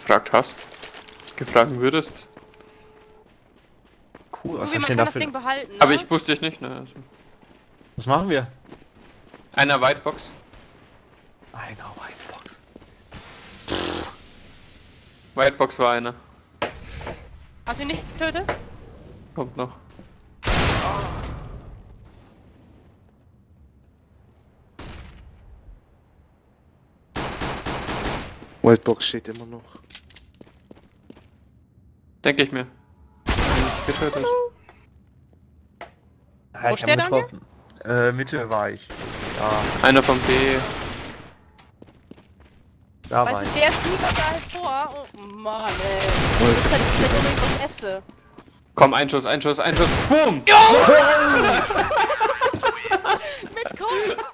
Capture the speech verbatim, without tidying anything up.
gefragt hast. Gefragt würdest. Cool, was Irgendwie, hab ich man denn kann das dafür? Ding behalten, ne? Aber ich wusste dich nicht, ne? Also. Was machen wir? Einer Whitebox. Einer Whitebox. Whitebox war einer. Hast du ihn nicht getötet? Kommt noch. Whitebox steht immer noch. Denke ich mir. Nicht getötet. Ja, Wo ich steht hab ihn getroffen. Äh, Mitte war ich. Ja, Einer vom B. da war Weißt ich. du, der fliegt da vor. Oh Mann, ey. Das ist halt nicht unbedingt was esse. Komm, ein Schuss, ein Schuss, ein Schuss. Boom! Mit Kohl!